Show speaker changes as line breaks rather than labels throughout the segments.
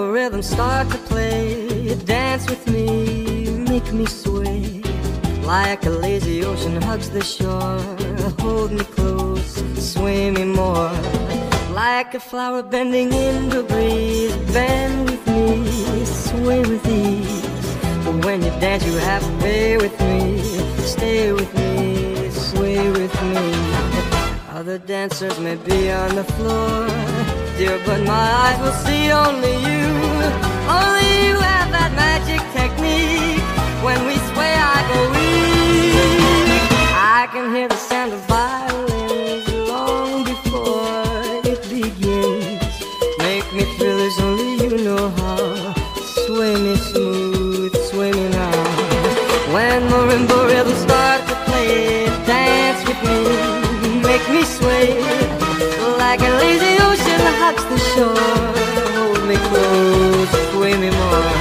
marimba rhythms start to play, dance with me, make me sway. Like a lazy ocean hugs the shore, hold me close, sway me more. Like a flower bending in the breeze, bend with me, sway with ease. But when you dance you have a way with me, stay with me, sway with me. Other dancers may be on the floor, dear, but my eyes will see only you. Only you have that magic technique. When we sway I go weak. I can hear the sound of violins long before it begins. Make me thrill as only you know how. Sway me smooth, sway me now. When marimba rhythms start to play, dance with me, make me sway. Like a lazy ocean hugs the shore, hold me close, sway me more.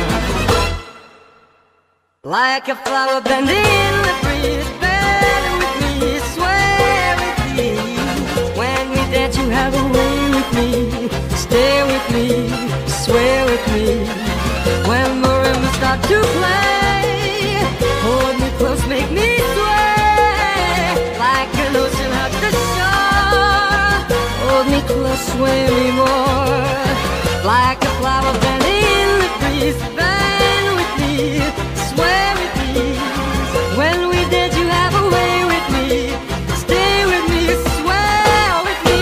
Like a flower bending in the breeze, bend with me, sway with me. When we dance you have a way with me, stay with me, sway with me. When marimbas start to play, hold me close, make me sway. Like an ocean hugs the shore, hold me close, sway me more. Like a flower bending in the breeze, bend with me, sway with me. When we dance you have a way with me, stay with me, sway with me.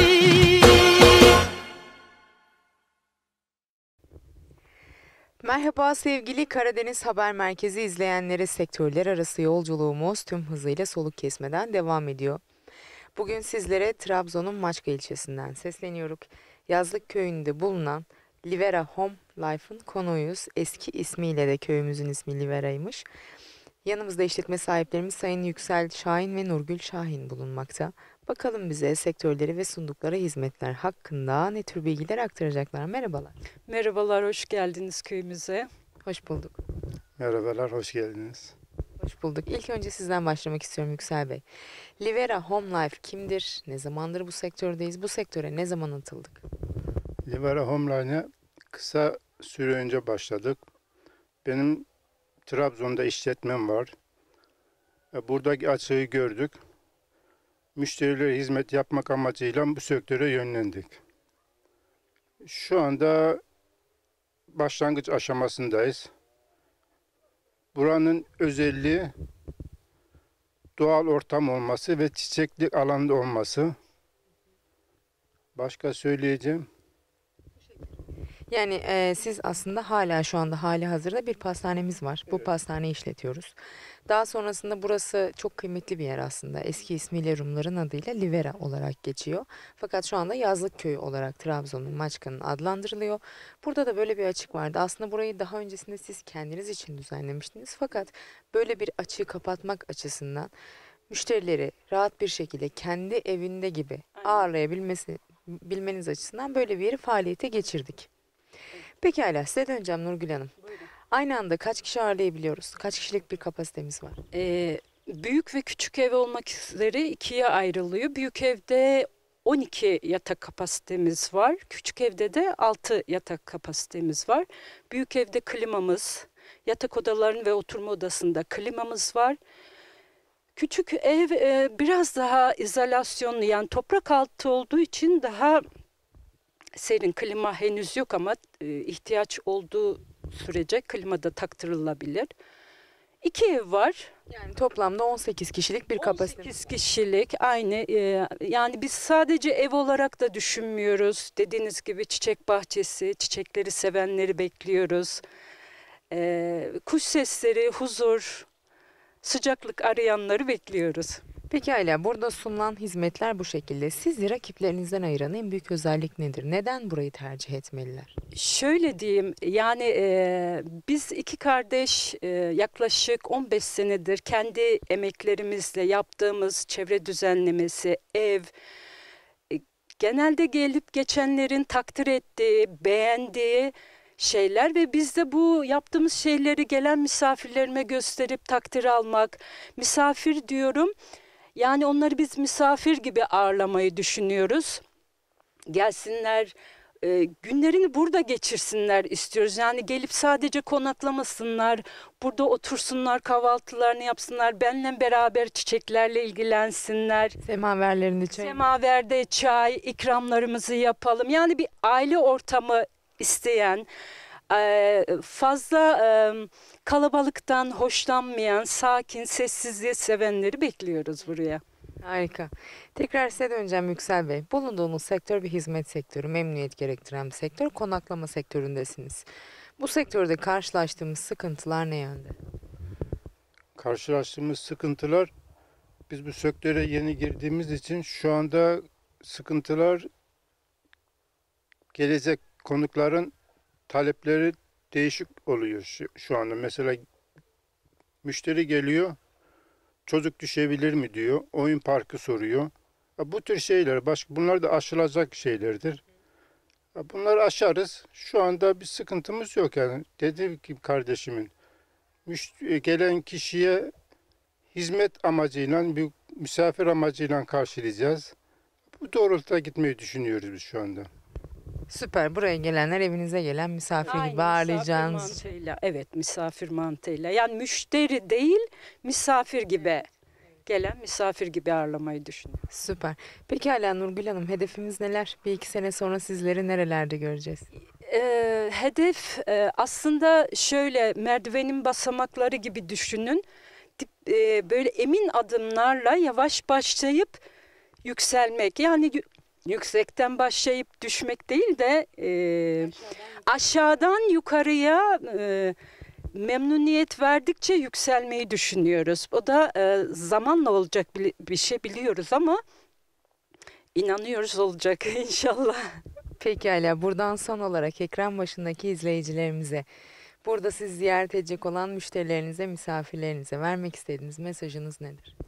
Merhaba sevgili Karadeniz Haber Merkezi izleyenleri, sektörler arası yolculuğumuz tüm hızıyla soluk kesmeden devam ediyor. Bugün sizlere Trabzon'un Maçka ilçesinden sesleniyoruz. Yazlık köyünde bulunan Livera Home Life'ın konuğuyuz. Eski ismiyle de köyümüzün ismi Livera'ymış. Yanımızda işletme sahiplerimiz Sayın Yüksel Şahin ve Nurgül Şahin bulunmakta. Bakalım bize sektörleri ve sundukları hizmetler hakkında ne tür bilgiler aktaracaklar. Merhabalar.
Merhabalar, hoş geldiniz köyümüze.
Hoş bulduk.
Merhabalar, hoş geldiniz.
Hoş bulduk. İlk önce sizden başlamak istiyorum Yüksel Bey. Livera Home Life kimdir? Ne zamandır bu sektördeyiz? Bu sektöre ne zaman atıldık?
Livera Homeline'e kısa süre önce başladık. Benim Trabzon'da işletmem var. Buradaki açığı gördük. Müşterilere hizmet yapmak amacıyla bu sektöre yönlendik. Şu anda başlangıç aşamasındayız. Buranın özelliği doğal ortam olması ve çiçeklik alanda olması. Başka söyleyeceğim.
Yani siz aslında hala şu anda hali hazırda bir pastanemiz var. Bu pastaneyi işletiyoruz. Daha sonrasında burası çok kıymetli bir yer aslında. Eski ismiyle Rumların adıyla Livera olarak geçiyor. Fakat şu anda Yazlık Köyü olarak Trabzon'un Maçka'nın adlandırılıyor. Burada da böyle bir açık vardı. Aslında burayı daha öncesinde siz kendiniz için düzenlemiştiniz. Fakat böyle bir açığı kapatmak açısından müşterileri rahat bir şekilde kendi evinde gibi bilmeniz açısından böyle bir yeri faaliyete geçirdik. Pekala, size döneceğim Nurgül Hanım.
Buyurun.
Aynı anda kaç kişi ağırlayabiliyoruz? Kaç kişilik bir kapasitemiz var?
Büyük ve küçük ev olmak üzere ikiye ayrılıyor. Büyük evde 12 yatak kapasitemiz var. Küçük evde de 6 yatak kapasitemiz var. Büyük evde klimamız, yatak odalarının ve oturma odasında klimamız var. Küçük ev biraz daha izolasyonlu, yani toprak altı olduğu için daha serin, klima henüz yok ama ihtiyaç olduğu sürece klima da taktırılabilir. 2 ev var.
Yani toplamda 18 kişilik bir kapasite.
18 kişilik aynı. Yani biz sadece ev olarak da düşünmüyoruz. Dediğiniz gibi çiçek bahçesi, çiçekleri sevenleri bekliyoruz. Kuş sesleri, huzur, sıcaklık arayanları bekliyoruz.
Pekala, burada sunulan hizmetler bu şekilde. Sizi rakiplerinizden ayıran en büyük özellik nedir? Neden burayı tercih etmeliler?
Şöyle diyeyim, yani biz iki kardeş yaklaşık 15 senedir kendi emeklerimizle yaptığımız çevre düzenlemesi, ev, genelde gelip geçenlerin takdir ettiği, beğendiği şeyler ve biz de bu yaptığımız şeyleri gelen misafirlerime gösterip takdir almak, misafir diyorum. Yani onları biz misafir gibi ağırlamayı düşünüyoruz. Gelsinler, günlerini burada geçirsinler istiyoruz. Yani gelip sadece konaklamasınlar, burada otursunlar, kahvaltılarını yapsınlar, benimle beraber çiçeklerle ilgilensinler.
Semaverlerinde çay.
Semaverde çay, ikramlarımızı yapalım. Yani bir aile ortamı isteyen, fazla kalabalıktan hoşlanmayan, sakin, sessizliği sevenleri bekliyoruz buraya.
Harika. Tekrar size döneceğim Yüksel Bey. Bulunduğunuz sektör bir hizmet sektörü, memnuniyet gerektiren bir sektör, konaklama sektöründesiniz. Bu sektörde karşılaştığımız sıkıntılar ne yönde?
Karşılaştığımız sıkıntılar, biz bu sektöre yeni girdiğimiz için şu anda sıkıntılar, gelecek konukların talepleri değişik oluyor şu anda. Mesela müşteri geliyor, çocuk düşebilir mi diyor, oyun parkı soruyor. Bu tür şeyler, bunlar da aşılacak şeylerdir. Bunları aşarız. Şu anda bir sıkıntımız yok yani. Dediğim gibi kardeşimin, gelen kişiye hizmet amacıyla, bir misafir amacıyla karşılayacağız. Bu doğrultuda gitmeyi düşünüyoruz biz şu anda.
Süper. Buraya gelenler evinize gelen misafir gibi
Aynı
ağırlayacağınız.
misafir mantığıyla, evet, misafir mantığıyla. Yani müşteri değil, misafir gibi gelen misafir gibi ağırlamayı düşünüyorum.
Süper. Peki hala Nurgül Hanım, hedefimiz neler? Bir iki sene sonra sizleri nerelerde göreceğiz?
Hedef aslında şöyle, merdivenin basamakları gibi düşünün. Böyle emin adımlarla yavaş başlayıp yükselmek. Yani yüksekten başlayıp düşmek değil de aşağıdan yukarıya memnuniyet verdikçe yükselmeyi düşünüyoruz. O da zamanla olacak bir şey biliyoruz ama inanıyoruz olacak inşallah.
Peki hala buradan son olarak ekran başındaki izleyicilerimize, burada siz ziyaret edecek olan müşterilerinize, misafirlerinize vermek istediğiniz mesajınız nedir?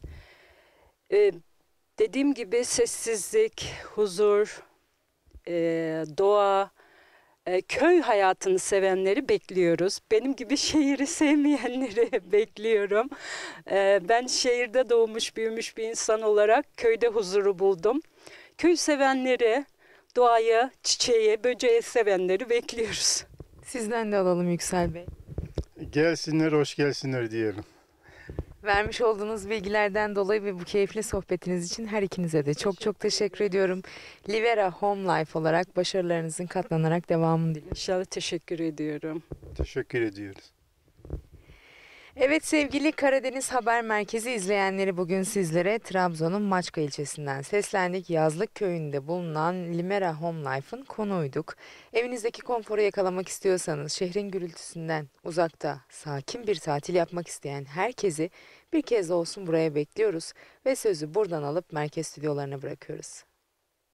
Dediğim gibi sessizlik, huzur, doğa, köy hayatını sevenleri bekliyoruz. Benim gibi şehri sevmeyenleri bekliyorum. Ben şehirde doğmuş büyümüş bir insan olarak köyde huzuru buldum. Köy sevenleri, doğayı, çiçeği, böceği sevenleri bekliyoruz.
Sizden de alalım Yüksel Bey.
Gelsinler, hoş gelsinler diyelim.
Vermiş olduğunuz bilgilerden dolayı ve bu keyifli sohbetiniz için her ikinize de çok teşekkür ediyorum. Livera Home Life olarak başarılarınızın katlanarak devamını diliyorum.
İnşallah, teşekkür ediyorum.
Teşekkür ediyoruz.
Evet sevgili Karadeniz Haber Merkezi izleyenleri, bugün sizlere Trabzon'un Maçka ilçesinden seslendik. Yazlık köyünde bulunan Livera Home Life'ın konuğuyduk. Evinizdeki konforu yakalamak istiyorsanız, şehrin gürültüsünden uzakta sakin bir tatil yapmak isteyen herkesi bir kez olsun buraya bekliyoruz ve sözü buradan alıp merkez stüdyolarına bırakıyoruz.